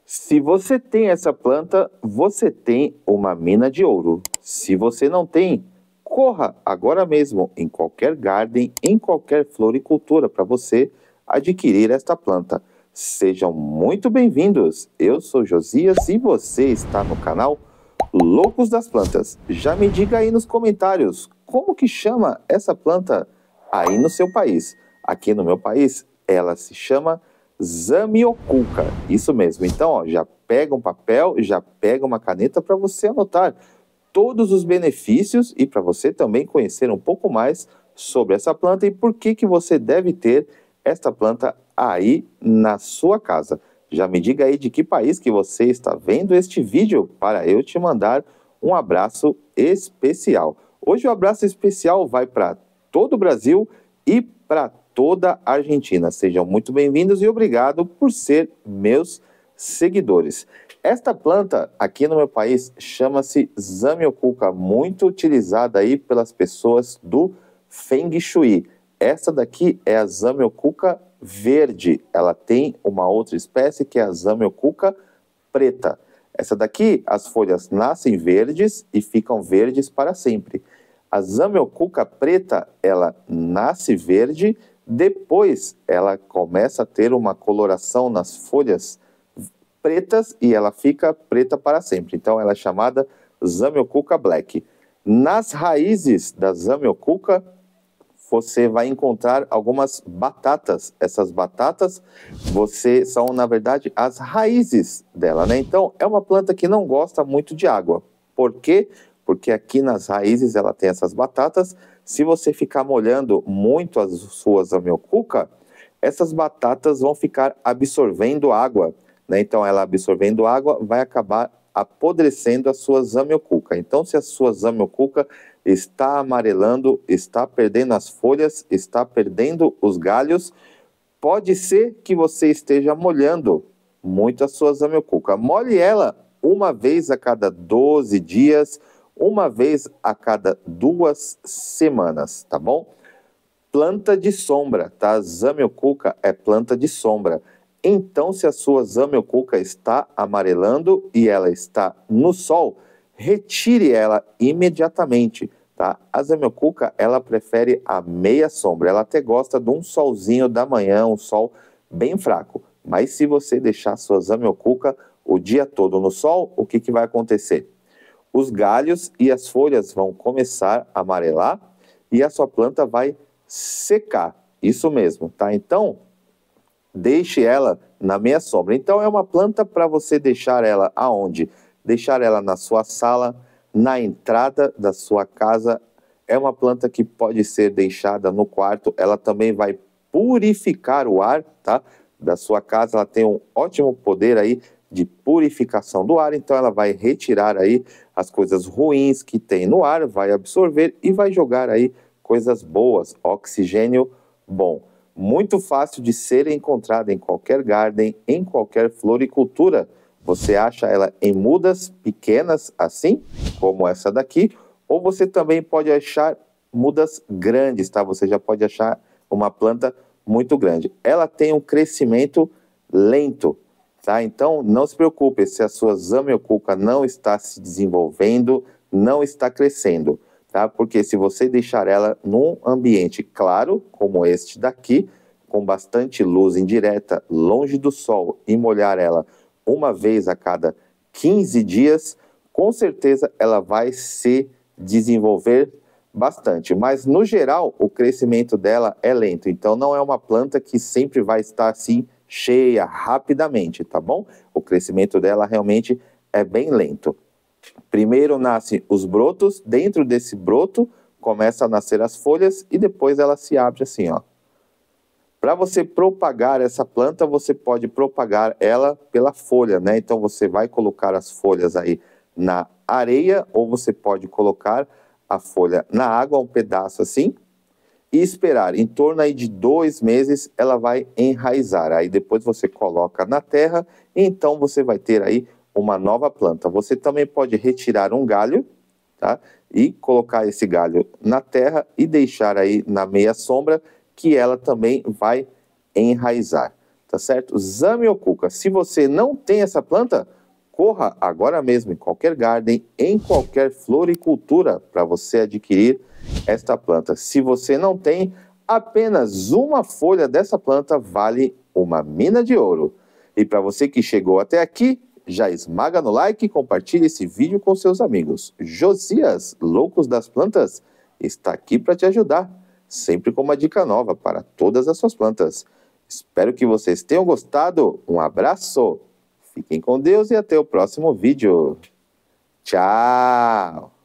Se você tem essa planta, você tem uma mina de ouro. Se você não tem, corra agora mesmo em qualquer garden, em qualquer floricultura para você adquirir esta planta. Sejam muito bem-vindos. Eu sou Josias e você está no canal Loucos das Plantas. Já me diga aí nos comentários como que chama essa planta aí no seu país. Aqui no meu país, ela se chama Zamioculca, isso mesmo. Então, ó, já pega um papel, já pega uma caneta para você anotar todos os benefícios e para você também conhecer um pouco mais sobre essa planta e por que você deve ter esta planta aí na sua casa. Já me diga aí de que país que você está vendo este vídeo para eu te mandar um abraço especial. Hoje o abraço especial vai para todo o Brasil e para toda a Argentina. Sejam muito bem-vindos e obrigado por ser meus seguidores. Esta planta aqui no meu país chama-se Zamioculca, muito utilizada aí pelas pessoas do Feng Shui. Essa daqui é a Zamioculca verde. Ela tem uma outra espécie que é a Zamioculca preta. Essa daqui, as folhas nascem verdes e ficam verdes para sempre. A Zamioculca preta, ela nasce verde, depois ela começa a ter uma coloração nas folhas pretas e ela fica preta para sempre. Então ela é chamada Zamioculca Black. Nas raízes da Zamioculca, você vai encontrar algumas batatas. Essas batatas são, na verdade, as raízes dela, né? Então, é uma planta que não gosta muito de água. Por quê? Porque aqui nas raízes ela tem essas batatas. Se você ficar molhando muito as suas Zamioculca, essas batatas vão ficar absorvendo água, né? Então, ela absorvendo água vai acabar apodrecendo a sua Zamioculca. Então, se a sua Zamioculca está amarelando, está perdendo as folhas, está perdendo os galhos, pode ser que você esteja molhando muito a sua Zamioculca. Molhe ela uma vez a cada 12 dias, uma vez a cada 2 semanas, tá bom? Planta de sombra, tá? Zamioculca é planta de sombra. Então, se a sua Zamioculca está amarelando e ela está no sol, retire ela imediatamente, tá? A Zamioculca, ela prefere a meia sombra. Ela até gosta de um solzinho da manhã, um sol bem fraco. Mas se você deixar a sua Zamioculca o dia todo no sol, o que vai acontecer? Os galhos e as folhas vão começar a amarelar e a sua planta vai secar. Isso mesmo, tá? Então, deixe ela na meia sombra. Então, é uma planta para você deixar ela aonde? Deixar ela na sua sala, na entrada da sua casa. É uma planta que pode ser deixada no quarto. Ela também vai purificar o ar, tá? Da sua casa. Ela tem um ótimo poder aí de purificação do ar, então ela vai retirar aí as coisas ruins que tem no ar, vai absorver e vai jogar aí coisas boas, oxigênio bom. Muito fácil de ser encontrada em qualquer garden, em qualquer floricultura. Você acha ela em mudas pequenas assim, como essa daqui, ou você também pode achar mudas grandes, tá? Você já pode achar uma planta muito grande. Ela tem um crescimento lento, tá? Então, não se preocupe se a sua Zamioculca não está se desenvolvendo, não está crescendo, tá? Porque se você deixar ela num ambiente claro, como este daqui, com bastante luz indireta, longe do sol, e molhar ela uma vez a cada 15 dias, com certeza ela vai se desenvolver bastante. Mas, no geral, o crescimento dela é lento. Então, não é uma planta que sempre vai estar assim, cheia rapidamente, tá bom? O crescimento dela realmente é bem lento. Primeiro nascem os brotos, dentro desse broto começa a nascer as folhas e depois ela se abre assim, ó. Para você propagar essa planta, você pode propagar ela pela folha, né? Então você vai colocar as folhas aí na areia ou você pode colocar a folha na água, um pedaço assim, e esperar. Em torno aí de 2 meses ela vai enraizar. Aí depois você coloca na terra e então você vai ter aí uma nova planta. Você também pode retirar um galho, tá? E colocar esse galho na terra e deixar aí na meia sombra que ela também vai enraizar, tá tá certo? Zamioculca. Se você não tem essa planta, corra agora mesmo em qualquer garden, em qualquer floricultura, para você adquirir esta planta. Se você não tem, apenas uma folha dessa planta vale uma mina de ouro. E para você que chegou até aqui, já esmaga no like e compartilhe esse vídeo com seus amigos. Josias, Loucos das Plantas, está aqui para te ajudar, sempre com uma dica nova para todas as suas plantas. Espero que vocês tenham gostado. Um abraço, fiquem com Deus e até o próximo vídeo. Tchau!